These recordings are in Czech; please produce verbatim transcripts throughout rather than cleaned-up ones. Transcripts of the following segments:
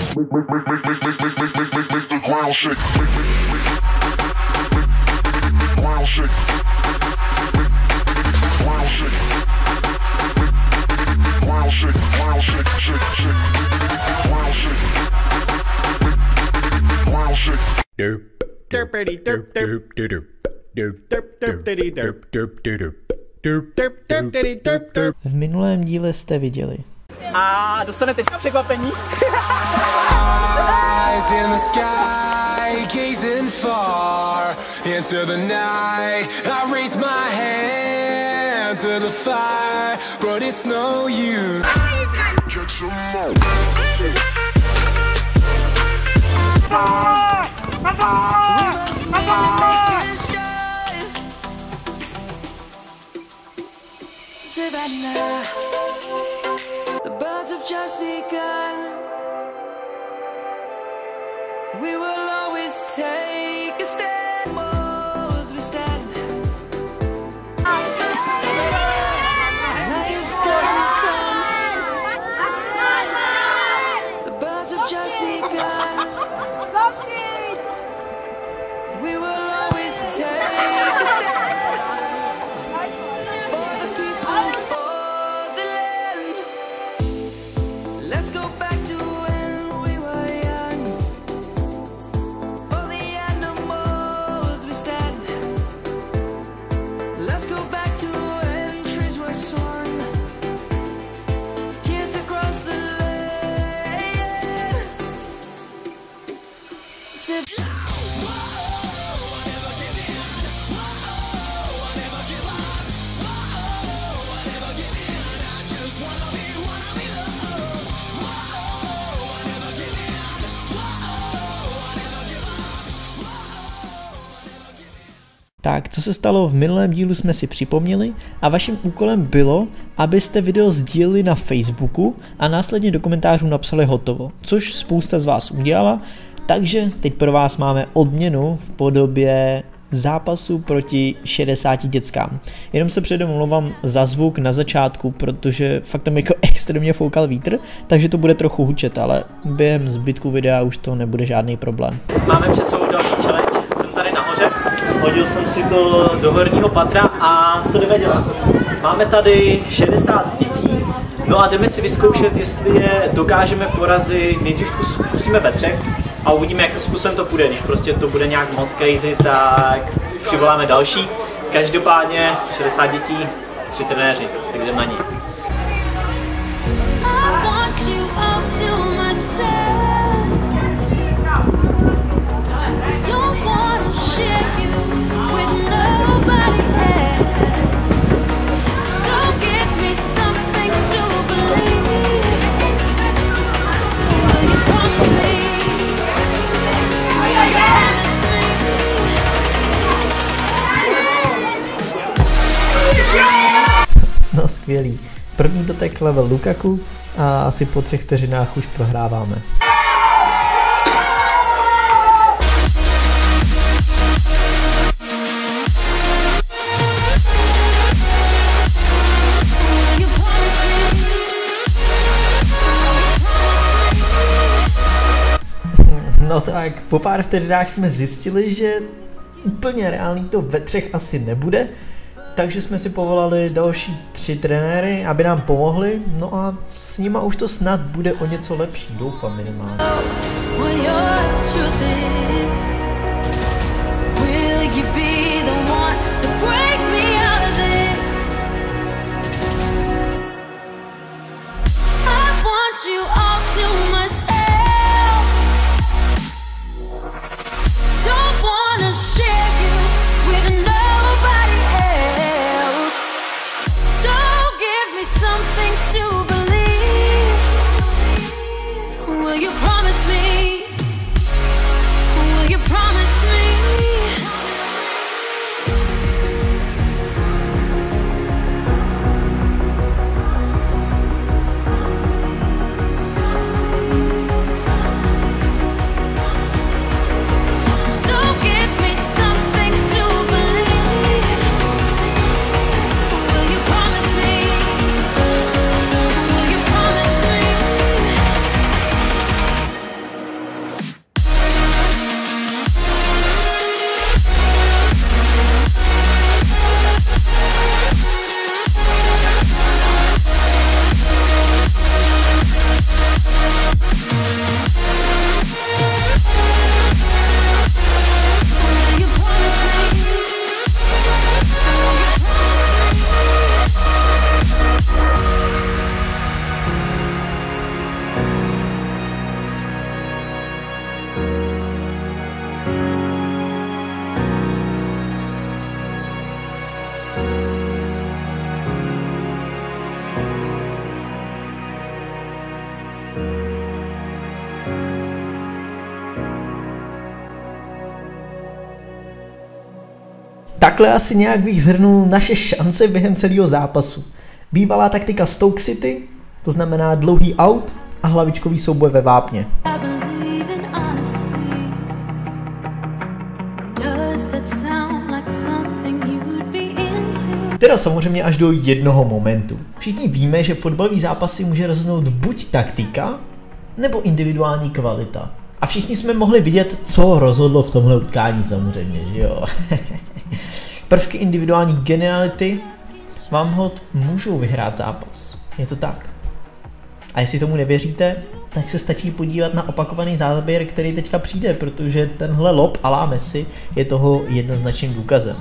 V minulém díle jste viděli. A dostanete překvapení. Eyes in the sky, gazing far into the night. I raise my hand to the fire, but it's no use. Savannah, the birds have just begun. We will always take a stand as we stand. Light is gonna come. The birds have just begun. We will always take a stand. Tak, co se stalo v minulém dílu, jsme si připomněli a vaším úkolem bylo, abyste video sdíleli na Facebooku a následně do komentářů napsali hotovo, což spousta z vás udělala, takže teď pro vás máme odměnu v podobě zápasu proti šedesáti dětskám. Jenom se předem omlouvám za zvuk na začátku, protože fakt tam jako extrémně foukal vítr, takže to bude trochu hučet, ale během zbytku videa už to nebude žádný problém. Máme před sebou další challenge, jsem tady nahoře, hodil jsem si to do horního patra a co jdeme dělat? Máme tady šedesát dětí, no a jdeme si vyzkoušet, jestli je dokážeme porazit, nejdřív to zkusíme ve třech a uvidíme, jakým způsobem to půjde. Když prostě to bude nějak moc crazy, tak přivoláme další. Každopádně šedesát dětí, tři trenéři, tak jdeme na ní. No skvělý. První dotek level Lukaku a asi po třech vteřinách už prohráváme. No tak, po pár vteřinách jsme zjistili, že úplně reálný to ve třech asi nebude, takže jsme si povolali další tři trenéry, aby nám pomohli, no a s nima už to snad bude o něco lepší, doufám minimálně. takhle asi nějak bych shrnul naše šance během celého zápasu. Bývalá taktika Stoke City, to znamená dlouhý out a hlavičkový souboj ve vápně. Teda samozřejmě až do jednoho momentu. Všichni víme, že fotbalový zápasy může rozhodnout buď taktika, nebo individuální kvalita. A všichni jsme mohli vidět, co rozhodlo v tomhle utkání samozřejmě, že jo. Prvky individuální geniality vám hod můžou vyhrát zápas. Je to tak. A jestli tomu nevěříte, tak se stačí podívat na opakovaný záběr, který teďka přijde, protože tenhle lob à la Messi je toho jednoznačným důkazem.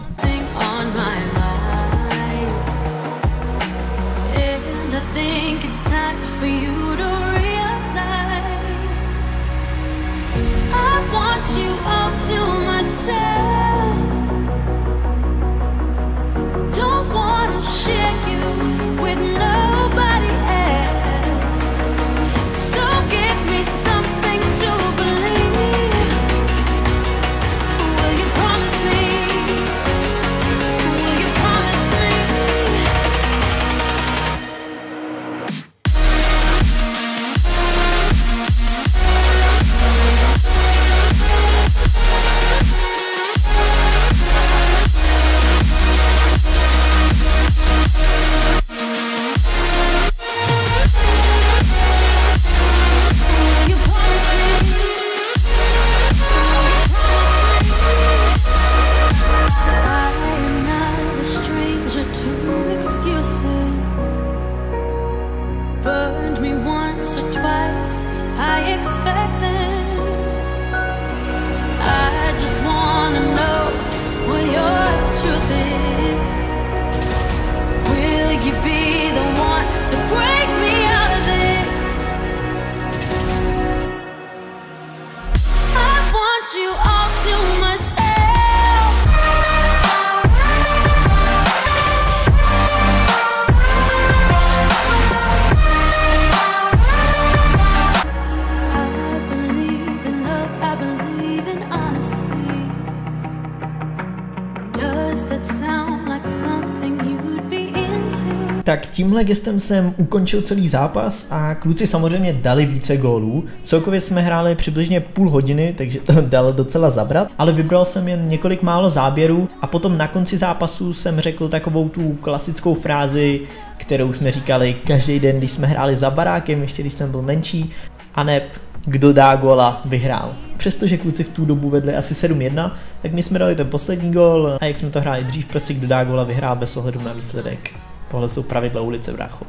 Tak tímhle gestem jsem ukončil celý zápas a kluci samozřejmě dali více gólů. Celkově jsme hráli přibližně půl hodiny, takže to dalo docela zabrat, ale vybral jsem jen několik málo záběrů a potom na konci zápasu jsem řekl takovou tu klasickou frázi, kterou jsme říkali každý den, když jsme hráli za barákem, ještě když jsem byl menší, a neb kdo dá góla, vyhrál. Přestože kluci v tu dobu vedli asi sedm jedna, tak my jsme dali ten poslední gól a jak jsme to hráli dřív, prostě kdo dá góla, vyhrál bez ohledu na výsledek. Tohle jsou pravidla ulice, brácho.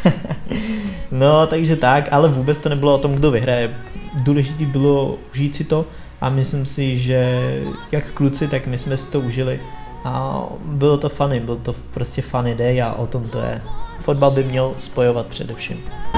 No, takže tak, ale vůbec to nebylo o tom, kdo vyhraje. Důležité bylo užít si to a myslím si, že jak kluci, tak my jsme si to užili. A bylo to funny, byl to prostě funny day a o tom to je. Fotbal by měl spojovat především.